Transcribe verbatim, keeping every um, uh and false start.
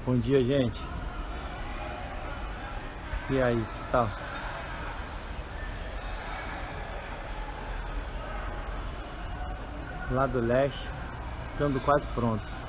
Bom dia, gente. E aí, que tal? Lá do leste, ficando quase pronto.